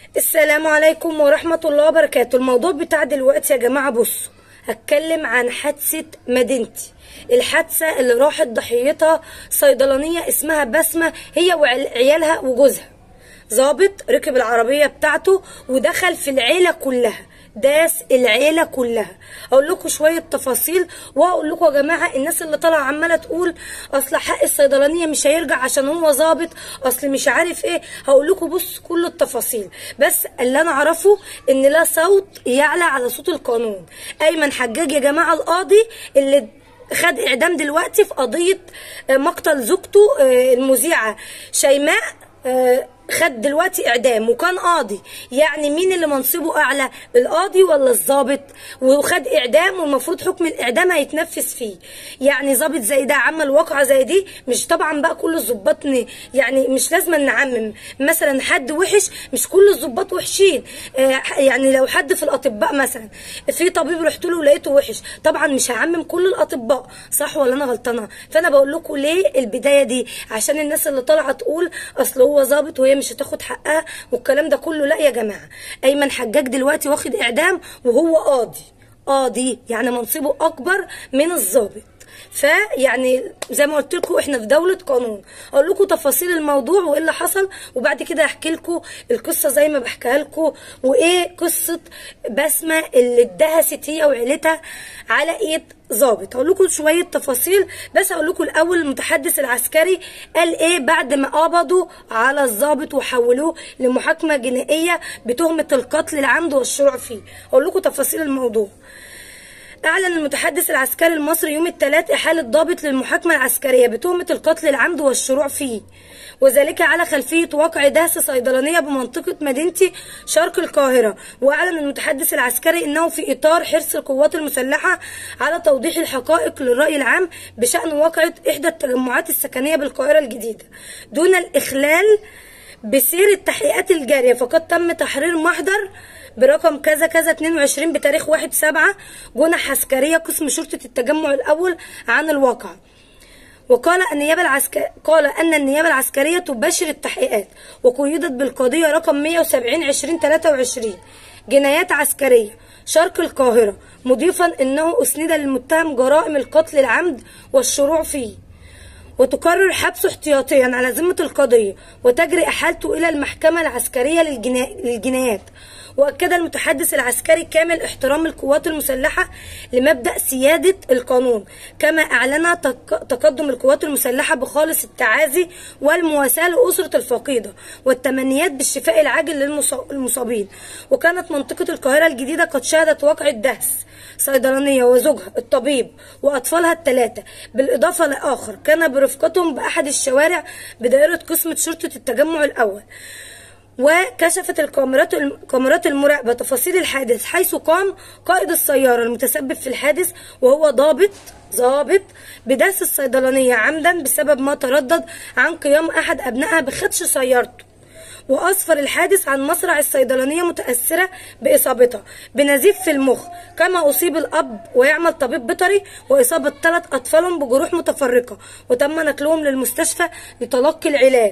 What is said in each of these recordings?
السلام عليكم ورحمة الله وبركاته. الموضوع بتاع دلوقتي يا جماعة، بصوا هتكلم عن حادثة مدينتي. الحادثة اللي راحت ضحيتها صيدلانية اسمها بسمة، هي وعيالها وجوزها. ضابط ركب العربية بتاعته ودخل في العيلة كلها، داس العيله كلها. اقول لكم شويه تفاصيل واقول لكم يا جماعه، الناس اللي طالعه عماله تقول اصل حق الصيدلانيه مش هيرجع عشان هو ظابط، اصل مش عارف ايه. هقول لكم بص كل التفاصيل، بس اللي انا اعرفه ان لا صوت يعلى على صوت القانون. ايمن حجاج يا جماعه القاضي اللي خد اعدام دلوقتي في قضيه مقتل زوجته المذيعه شيماء، خد دلوقتي اعدام وكان قاضي. يعني مين اللي منصبه اعلى، القاضي ولا الضابط؟ وخد اعدام والمفروض حكم الاعدام هيتنفذ فيه. يعني ضابط زي ده عمل واقعه زي دي، مش طبعا بقى كل الضباط يعني مش لازم نعمم. مثلا حد وحش، مش كل الضباط وحشين. يعني لو حد في الاطباء مثلا، في طبيب رحت له ولقيته وحش، طبعا مش هعمم كل الاطباء، صح ولا انا غلطانه؟ فانا بقول لكم ليه البدايه دي، عشان الناس اللي طالعه تقول اصل هو ضابط وهي مش هتاخد حقها والكلام ده كله. لا يا جماعه، ايمن حجاج دلوقتي واخد اعدام وهو قاضي، يعني منصبه اكبر من الضابط. فيعني زي ما قلت لكم احنا في دوله قانون. اقول لكم تفاصيل الموضوع وايه اللي حصل، وبعد كده احكي لكم القصه زي ما بحكيها لكم، وايه قصه بسمه اللي اتدهست هي وعيلتها على ايد ضابط. اقول لكم شويه تفاصيل، بس اقول لكم الاول المتحدث العسكري قال ايه بعد ما قبضوا على الضابط وحولوه لمحاكمه جنائيه بتهمه القتل العمد والشروع فيه. اقول لكم تفاصيل الموضوع. أعلن المتحدث العسكري المصري يوم الثلاث إحالة ضابط للمحاكمة العسكرية بتهمة القتل العمد والشروع فيه، وذلك على خلفية واقع دهس صيدلانية بمنطقة مدينتي شرق القاهرة. وأعلن المتحدث العسكري أنه في إطار حرص القوات المسلحة على توضيح الحقائق للرأي العام بشأن واقعة إحدى التجمعات السكنية بالقاهرة الجديدة دون الإخلال بسير التحقيقات الجارية، فقد تم تحرير محضر برقم كذا كذا 22 بتاريخ 1/7 جنح عسكرية قسم شرطة التجمع الأول عن الواقع. وقال أن النيابة العسكرية تباشر التحقيقات، وقيدت بالقضية رقم 170/2023 جنايات عسكرية شرق القاهرة، مضيفا أنه أسند للمتهم جرائم القتل العمد والشروع فيه، وتقرر حبسه احتياطيا على ذمة القضية وتجري إحالته إلى المحكمة العسكرية للجنايات. وأكد المتحدث العسكري كامل احترام القوات المسلحة لمبدأ سيادة القانون، كما أعلن تقدم القوات المسلحة بخالص التعازي والمواساة لأسرة الفقيدة والتمنيات بالشفاء العاجل للمصابين. وكانت منطقة القاهرة الجديدة قد شهدت واقعة دهس صيدلانية وزوجها الطبيب وأطفالها الثلاثة، بالإضافة لآخر كان برفقتهم بأحد الشوارع بدائرة قسم شرطة التجمع الأول. وكشفت الكاميرات المراقبة تفاصيل الحادث، حيث قام قائد السيارة المتسبب في الحادث وهو ضابط بداس الصيدلانية عمدا بسبب ما تردد عن قيام أحد أبنائها بخدش سيارته. وأسفر الحادث عن مصرع الصيدلانية متأثرة بإصابتها بنزيف في المخ، كما أصيب الأب ويعمل طبيب بيطري، وإصابة 3 أطفالهم بجروح متفرقة، وتم نقلهم للمستشفى لتلقي العلاج.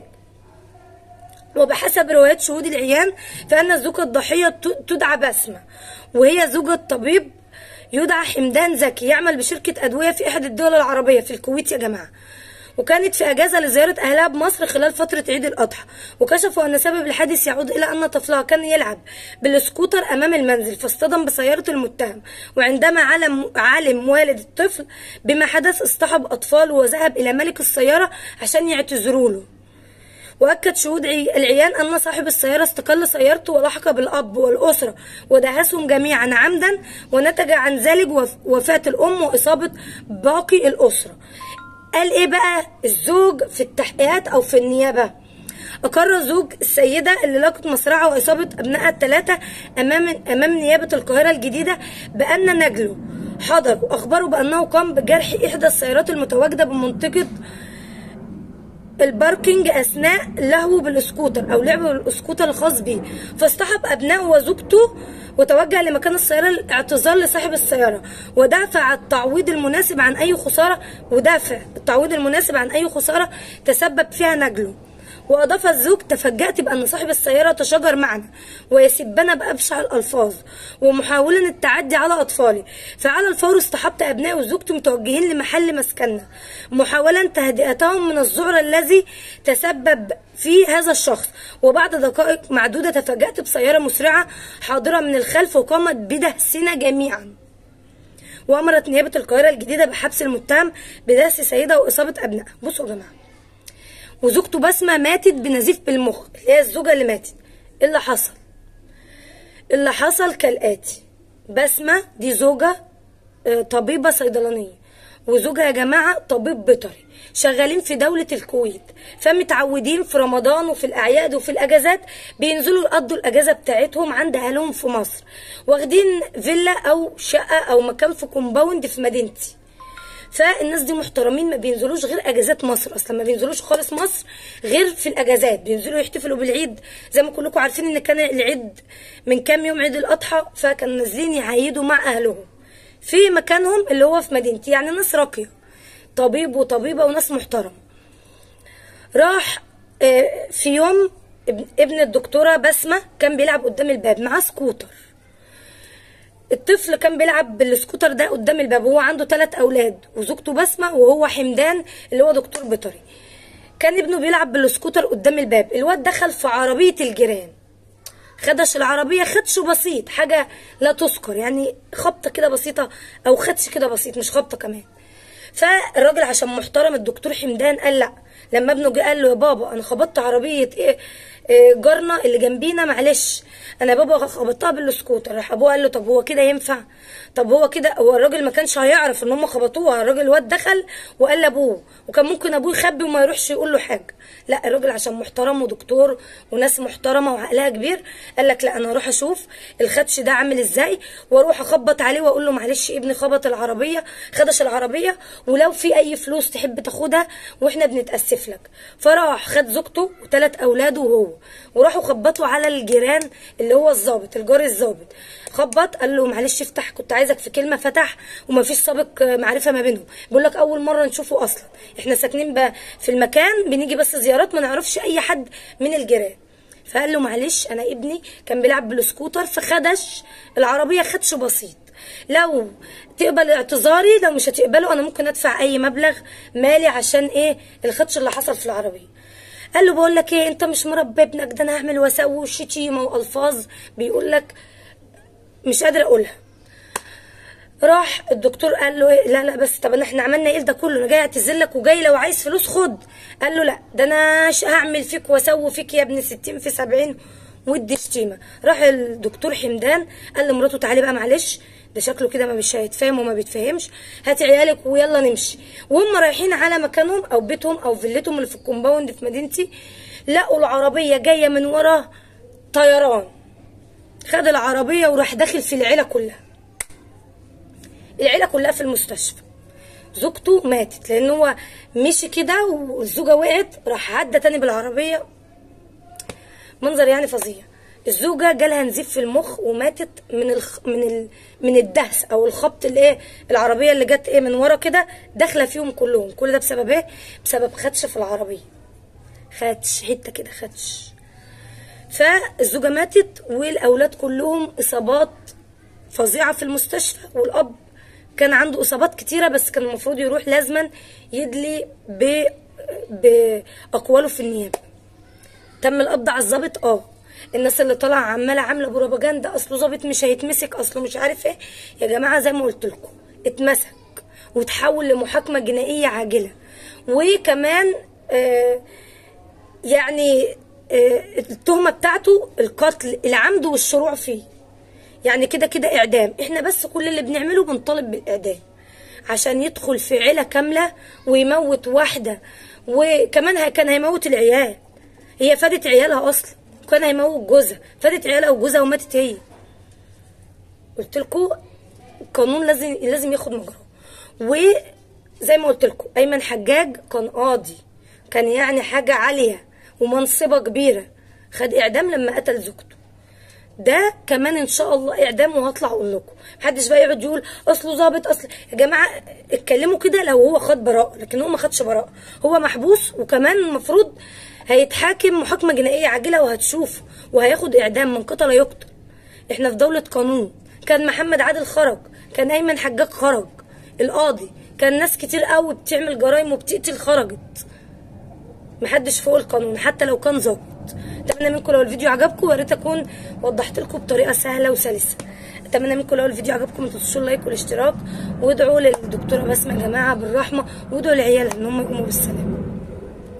وبحسب روايات شهود العيان فإن زوجة الضحية تدعى بسمة، وهي زوجة طبيب يدعى حمدان زكي يعمل بشركة أدوية في إحدى الدول العربية في الكويت يا جماعة. وكانت في أجازة لزيارة أهلها بمصر خلال فترة عيد الأضحى. وكشفوا أن سبب الحادث يعود إلى أن طفلها كان يلعب بالسكوتر أمام المنزل فاصطدم بسيارة المتهم، وعندما علم والد الطفل بما حدث اصطحب أطفاله وذهب إلى مالك السيارة عشان يعتذروا له. وأكد شهود العيان أن صاحب السيارة استقل سيارته ولحق بالأب والأسرة ودهسهم جميعا عمدا، ونتج عن ذلك وفاة الأم وإصابة باقي الأسرة. قال إيه بقى الزوج في التحقيقات أو في النيابة؟ أقر زوج السيدة اللي لقت مصرعها وإصابة أبنائها الثلاثة أمام نيابة القاهرة الجديدة بأن نجله حضر، وأخبروا بأنه قام بجرح إحدى السيارات المتواجدة بمنطقة الباركينج أثناء لهوه بالسكوتر أو لعبه بالسكوتر الخاص به، فاصطحب أبنائه وزوجته وتوجه لمكان السيارة الاعتذار لصاحب السيارة، ودافع التعويض المناسب عن أي خسارة تسبب فيها نجله. وأضاف الزوج: تفاجأت بأن صاحب السيارة تشاجر معنا ويسبنا بأبشع الألفاظ ومحاولا التعدي على أطفالي، فعلى الفور اصطحبت أبنائي وزوجتي متوجهين لمحل مسكننا محاولا تهدئتهم من الذعر الذي تسبب فيه هذا الشخص. وبعد دقائق معدودة تفاجأت بسيارة مسرعة حاضرة من الخلف وقامت بدهسنا جميعا. وأمرت نيابة القاهرة الجديدة بحبس المتهم بدهس سيدة وإصابة أبنائها. بصوا يا جماعة، وزوجته بسمة ماتت بنزيف بالمخ، اللي هي الزوجة اللي ماتت. اللي حصل كالآتي: بسمة دي زوجة طبيبة صيدلانية، وزوجها يا جماعة طبيب بيطري، شغالين في دولة الكويت، فمتعودين في رمضان وفي الأعياد وفي الأجازات بينزلوا يقضوا الأجازة بتاعتهم عند أهلهم في مصر، واخدين فيلا أو شقة أو مكان في كومباوند في مدينتي. فالناس دي محترمين، ما بينزلوش غير اجازات مصر، اصلا ما بينزلوش خالص مصر غير في الاجازات، بينزلوا يحتفلوا بالعيد. زي ما كلكم عارفين ان كان العيد من كام يوم، عيد الاضحى، فكانوا نازلين يعيدوا مع اهلهم في مكانهم اللي هو في مدينتي. يعني ناس راقيه، طبيب وطبيبه وناس محترمه. راح في يوم ابن الدكتوره بسمه كان بيلعب قدام الباب معاه سكوتر. الطفل كان بيلعب بالسكوتر ده قدام الباب، وهو عنده 3 أولاد وزوجته بسمة وهو حمدان اللي هو دكتور بيطري. كان ابنه بيلعب بالسكوتر قدام الباب، الواد دخل في عربية الجيران، خدش العربية خدش بسيط، حاجة لا تذكر، يعني خبطة كده بسيطة أو خدش كده بسيط، مش خبطة كمان. فالراجل عشان محترم الدكتور حمدان قال لا. لما ابنه جه قال له: يا بابا أنا خبطت عربية جارنا اللي جنبينا، معلش انا بابا خبطتها بالسكوتر. راح ابوه قال له: طب هو كده ينفع؟ طب هو كده، هو الراجل ما كانش هيعرف ان هم خبطوها، الراجل الواد دخل وقال لابوه، وكان ممكن ابوه يخبي وما يروحش يقول له حاجه. لا، الراجل عشان محترم ودكتور وناس محترمه وعقلها كبير قال لك: لا، انا اروح اشوف الخدش ده عامل ازاي، واروح اخبط عليه واقول له: معلش ابني خبط العربيه، خدش العربيه، ولو في اي فلوس تحب تاخدها واحنا بنتاسف لك. فراح خد زوجته و3 اولاده وهو، وراحوا خبطوا على الجيران اللي هو الضابط، الجار الضابط. خبط قال له: معلش افتح، كنت عايزك في كلمه. فتح ومفيش سابق معرفه ما بينهم. بيقول لك: اول مره نشوفه اصلا، احنا ساكنين في المكان بنيجي بس زيارات، ما نعرفش اي حد من الجيران. فقال له: معلش انا ابني كان بيلعب بالسكوتر فخدش العربيه خدش بسيط، لو تقبل اعتذاري، لو مش هتقبله انا ممكن ادفع اي مبلغ مالي عشان الخدش اللي حصل في العربيه. قال له: بقول لك انت مش مربي ابنك، ده انا هعمل واسوي وشتيمه والفاظ بيقول لك مش قادره اقولها. راح الدكتور قال له: لا لا بس، طب احنا عملنا ايه ده كله؟ انا جاي اعتذر لك وجاي لو عايز فلوس خد. قال له: لا، ده انا هعمل فيك واسوي فيك يا ابن 60 في 70 ودي شتيمه. راح الدكتور حمدان قال لمراته: تعالي بقى معلش، ده شكله كده مش هيتفاهم وما بيتفهمش، هاتي عيالك ويلا نمشي. وهم رايحين على مكانهم او بيتهم او فيلتهم اللي في الكومباوند في مدينتي، لقوا العربيه جايه من وراه طيران، خد العربيه وراح داخل في العيله كلها. العيله كلها في المستشفى. زوجته ماتت لان هو مشي كده والزوجه وقعت، راح عدى تاني بالعربيه. منظر يعني فظيع. الزوجه جالها نزيف في المخ وماتت من الدهس او الخبط اللي العربيه اللي جت من ورا كده داخله فيهم كلهم. كل ده بسبب ايه؟ بسبب خدش في العربيه، خدش حته كده خدش. فالزوجه ماتت والاولاد كلهم اصابات فظيعه في المستشفى، والاب كان عنده اصابات كتيره بس كان المفروض يروح لازما يدلي باقواله في النيابه. تم القبض على الظابط. الناس اللي طالعه عامله بروباجندا اصله ظابط مش هيتمسك، اصله مش عارف ايه. يا جماعه زي ما قلت لكم، اتمسك وتحول لمحاكمه جنائيه عاجله. وكمان التهمه بتاعته القتل العمد والشروع فيه، يعني كده كده اعدام. احنا بس كل اللي بنعمله بنطالب بالاعدام عشان يدخل في عيله كامله ويموت واحده، وكمان كان هيموت العيال. هي فادت عيالها اصلا، كان هيموت جوزها، فادت عيالها وجوزها وماتت هي. قلت لكم القانون لازم ياخد مجراه. وزي ما قلت لكم ايمن حجاج كان قاضي، كان يعني حاجه عاليه ومنصبه كبيره، خد اعدام لما قتل زوجته. ده كمان ان شاء الله اعدام، وهطلع اقول لكم. محدش بقى يقعد يقول اصله ظابط اصل. يا جماعه اتكلموا كده لو هو خد براءه، لكن هو ما خدش براءه، هو محبوس. وكمان المفروض هيتحاكم محاكمه جنائيه عاجله وهتشوفه، وهياخد اعدام، من قتل يقتل. احنا في دوله قانون. كان محمد عادل خرج، كان ايمن حجاج خرج، القاضي، كان ناس كتير قوي بتعمل جرائم وبتقتل خرجت. محدش فوق القانون حتى لو كان ظابط. اتمنى منكم لو الفيديو عجبكم، ويا ريت اكون وضحت لكم بطريقه سهله وسلسه. اتمنى منكم لو الفيديو عجبكم ما تنسوش اللايك والاشتراك، وادعوا للدكتوره بسمه يا جماعه بالرحمه، وادعوا لعيالها ان هم يقوموا بالسلامه.